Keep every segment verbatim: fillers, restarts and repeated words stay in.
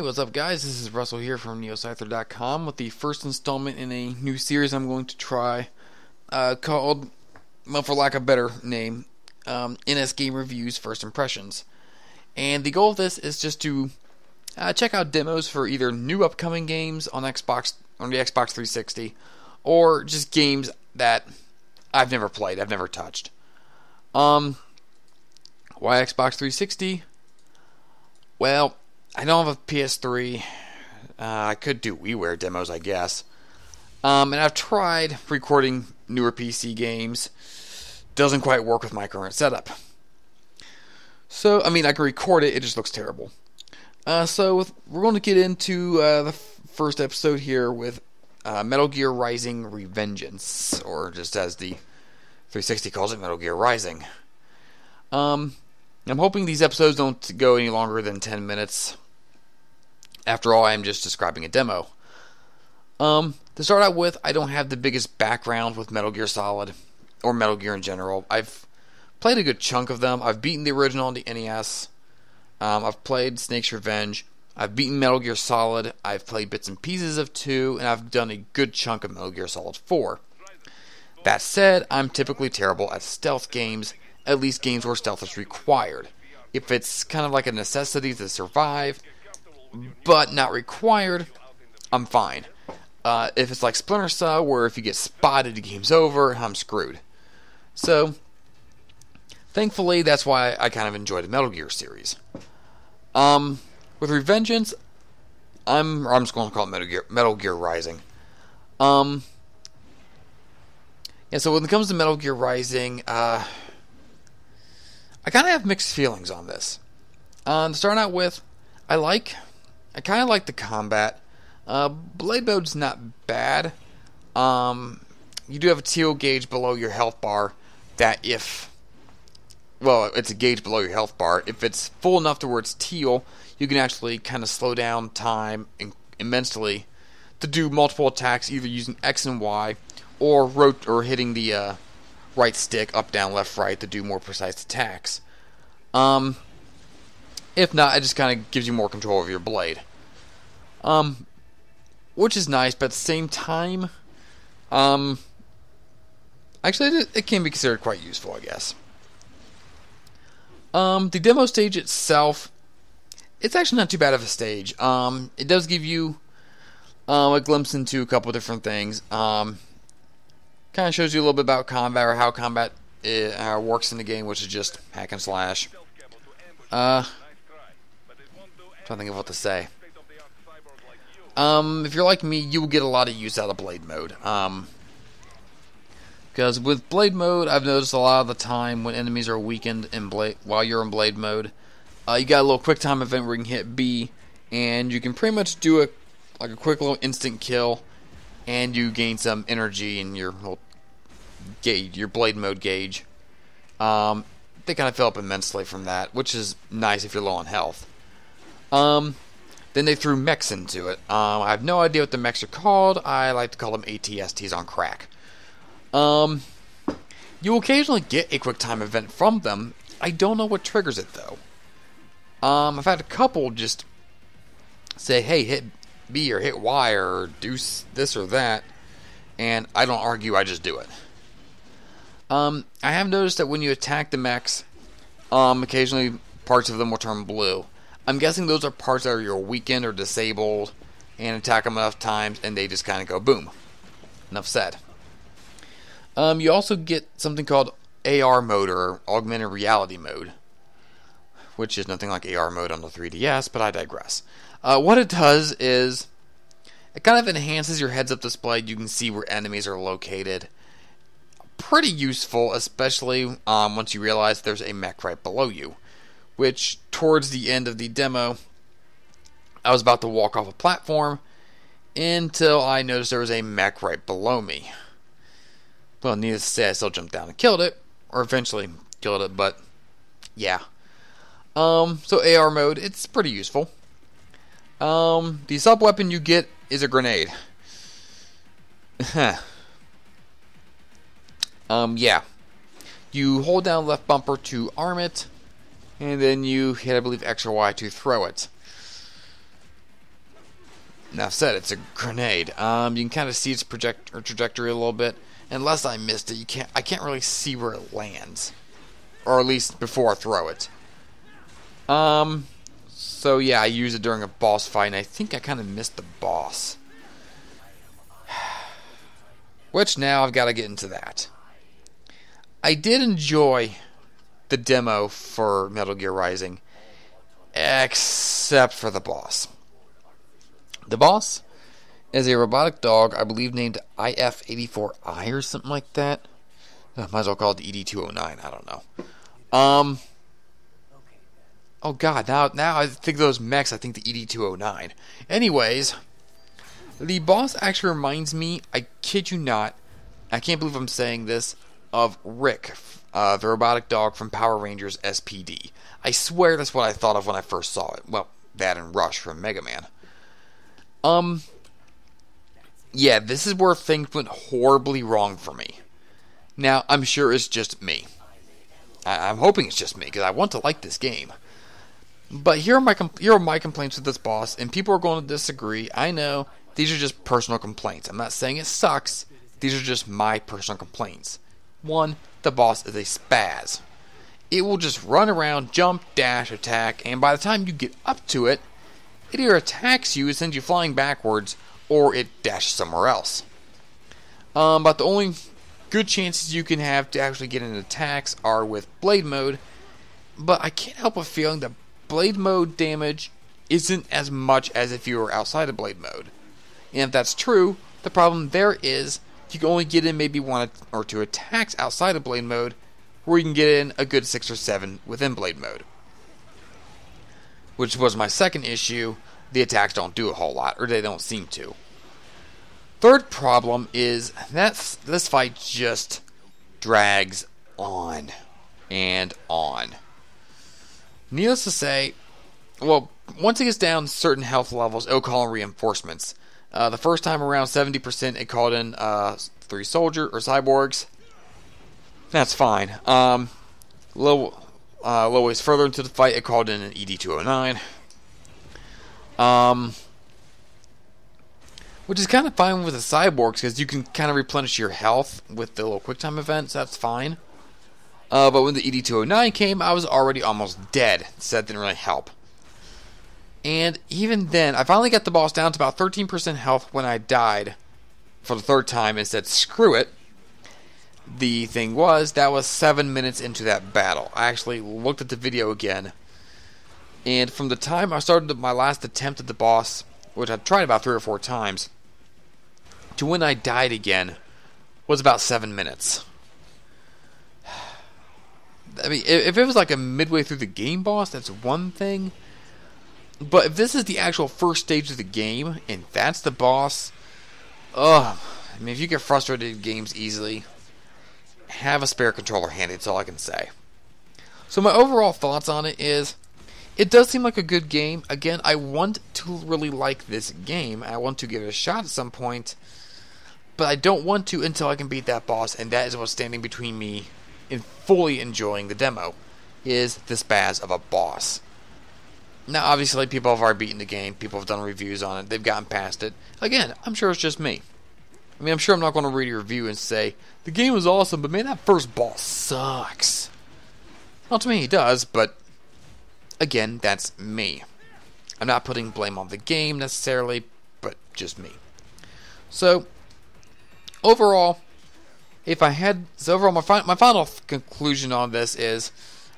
what's up guys, this is Russell here from Neo Scyther dot com with the first installment in a new series I'm going to try uh, called, well, for lack of a better name, um, N S Game Reviews First Impressions. And the goal of this is just to uh, check out demos for either new upcoming games on Xbox, on the Xbox three sixty, or just games that I've never played, I've never touched. Um, why Xbox three sixty? Well, I don't have a P S three. Uh, I could do WiiWare demos, I guess. Um, and I've tried recording newer P C games. Doesn't quite work with my current setup. So, I mean, I can record it, it just looks terrible. Uh, so, with, we're going to get into uh, the f- first episode here with uh, Metal Gear Rising Revengeance, or just as the three sixty calls it, Metal Gear Rising. Um... I'm hoping these episodes don't go any longer than ten minutes. After all, I am just describing a demo. Um, to start out with, I don't have the biggest background with Metal Gear Solid, or Metal Gear in general. I've played a good chunk of them. I've beaten the original on the N E S. Um, I've played Snake's Revenge. I've beaten Metal Gear Solid. I've played bits and pieces of two, and I've done a good chunk of Metal Gear Solid four. That said, I'm typically terrible at stealth games, at least games where stealth is required. If it's kind of like a necessity to survive, but not required, I'm fine. Uh, if it's like Splinter Cell, where if you get spotted, the game's over, I'm screwed. So, thankfully, that's why I kind of enjoy the Metal Gear series. Um, with Revengeance, I'm, or I'm just going to call it Metal Gear, Metal Gear Rising. Um, yeah, so when it comes to Metal Gear Rising, uh... I kind of have mixed feelings on this. Um, starting out with, I like, I kind of like the combat. Uh, blade mode's not bad. Um, you do have a teal gauge below your health bar that if, well, it's a gauge below your health bar. If it's full enough to where it's teal, you can actually kind of slow down time in- immensely to do multiple attacks, either using X and Y or rot- or hitting the uh, right stick, up, down, left, right, to do more precise attacks. Um, if not, it just kind of gives you more control over your blade. Um, which is nice, but at the same time, um, actually, it, it can be considered quite useful, I guess. Um, the demo stage itself, it's actually not too bad of a stage. Um, it does give you um, a glimpse into a couple different things. Um, Kind of shows you a little bit about combat, or how combat uh, works in the game, which is just hack and slash. Uh, trying to think of what to say. Um, if you're like me, you will get a lot of use out of blade mode. Um, because with blade mode, I've noticed a lot of the time when enemies are weakened in blade while you're in blade mode, uh, you got a little quick time event where you can hit B, and you can pretty much do a like a quick little instant kill. And you gain some energy in your little gauge, your blade mode gauge. Um, they kind of fill up immensely from that, which is nice if you're low on health. Um, then they threw mechs into it. Um, I have no idea what the mechs are called. I like to call them A T S Ts on crack. Um, you occasionally get a quick time event from them. I don't know what triggers it though. Um, I've had a couple just say, "Hey, hit B or hit Y or do this or that," and I don't argue, I just do it. Um, I have noticed that when you attack the mechs, um, occasionally parts of them will turn blue. I'm guessing those are parts that are you're weakened or disabled, and attack them enough times and they just kind of go boom. Enough said. Um, you also get something called A R mode, or augmented reality mode, which is nothing like A R mode on the three D S, but I digress. Uh, what it does is, it kind of enhances your heads-up display. You can see where enemies are located. Pretty useful, especially um, once you realize there's a mech right below you. Which, towards the end of the demo, I was about to walk off a platform until I noticed there was a mech right below me. Well, needless to say, I still jumped down and killed it, or eventually killed it, but yeah. Um, so A R mode, it's pretty useful. Um, the sub-weapon you get is a grenade. um, yeah. You hold down left bumper to arm it, and then you hit, I believe, X or Y to throw it. Enough said, it's a grenade. Um, you can kind of see its project or trajectory a little bit. Unless I missed it, you can't. I can't really see where it lands, or at least before I throw it. Um, so yeah, I used it during a boss fight, and I think I kind of missed the boss. Which now I've got to get into that. I did enjoy the demo for Metal Gear Rising, except for the boss. The boss is a robotic dog, I believe named I F eighty-four I or something like that. I might as well call it the E D two oh nine, I don't know. Um, oh god, now, now I think those mechs, I think the E D two oh nine. Anyways, the boss actually reminds me, I kid you not, I can't believe I'm saying this, of Rick, uh, the robotic dog from Power Rangers S P D. I swear that's what I thought of when I first saw it. Well, that and Rush from Mega Man. Um, yeah, this is where things went horribly wrong for me. Now, I'm sure it's just me. I- I'm hoping it's just me, because I want to like this game. But here are my com- here are my complaints with this boss, and people are going to disagree. I know, these are just personal complaints. I'm not saying it sucks. These are just my personal complaints. One, the boss is a spaz. It will just run around, jump, dash, attack, and by the time you get up to it, it either attacks you and sends you flying backwards, or it dashes somewhere else. Um, but the only good chances you can have to actually get into attacks are with Blade Mode, but I can't help but feeling that Blade Mode damage isn't as much as if you were outside of Blade Mode. And if that's true, the problem there is you can only get in maybe one or two attacks outside of Blade Mode, where you can get in a good six or seven within Blade Mode. Which was my second issue. The attacks don't do a whole lot, or they don't seem to. Third problem is that this fight just drags on and on. Needless to say, well, once it gets down to certain health levels, it'll call in reinforcements. Uh, the first time around seventy percent, it called in uh, three soldier or cyborgs. That's fine. Um, little, uh, little ways further into the fight, it called in an E D two oh nine. Um, which is kind of fine with the cyborgs, because you can kind of replenish your health with the little quick time events. That's fine. Uh, but when the E D two oh nine came, I was already almost dead, so that didn't really help. And even then, I finally got the boss down to about thirteen percent health when I died for the third time and said, screw it. The thing was, that was seven minutes into that battle. I actually looked at the video again, and from the time I started my last attempt at the boss, which I tried about three or four times, to when I died again, was about seven minutes. I mean, if it was like a midway through the game boss, that's one thing. But if this is the actual first stage of the game, and that's the boss, ugh. I mean, if you get frustrated in games easily, have a spare controller handy, that's all I can say. So my overall thoughts on it is, it does seem like a good game. Again, I want to really like this game. I want to give it a shot at some point, but I don't want to until I can beat that boss, and that is what's standing between me and fully enjoying the demo, is this spaz of a boss. Now, obviously, people have already beaten the game. People have done reviews on it. They've gotten past it. Again, I'm sure it's just me. I mean, I'm sure I'm not going to read a review and say, the game was awesome, but man, that first boss sucks. Well, to me, it does, but again, that's me. I'm not putting blame on the game necessarily, but just me. So, overall, if I had, so overall, my, fi- my final conclusion on this is,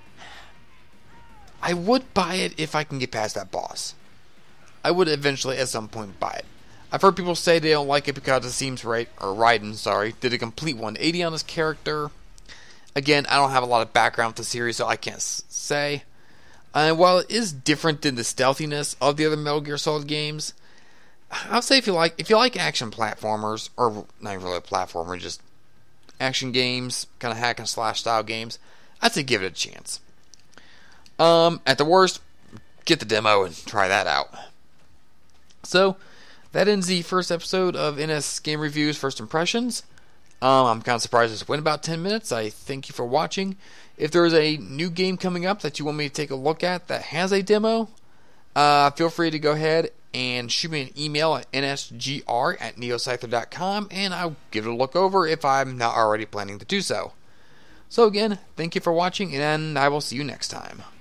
I would buy it if I can get past that boss. I would eventually, at some point, buy it. I've heard people say they don't like it because it seems right, or Raiden, sorry, did a complete one eighty on his character. Again, I don't have a lot of background with the series, so I can't s- say. And while it is different than the stealthiness of the other Metal Gear Solid games, I'll say if you like if you like action platformers, or not even really a platformer, just action games, kind of hack and slash style games, I'd say give it a chance. Um, at the worst, get the demo and try that out. So, that ends the first episode of N S Game Reviews First Impressions. Um, I'm kind of surprised this went about ten minutes. I thank you for watching. If there is a new game coming up that you want me to take a look at that has a demo, uh, feel free to go ahead and shoot me an email at n s g r at neoscyther dot com, and I'll give it a look over if I'm not already planning to do so. So again, thank you for watching, and I will see you next time.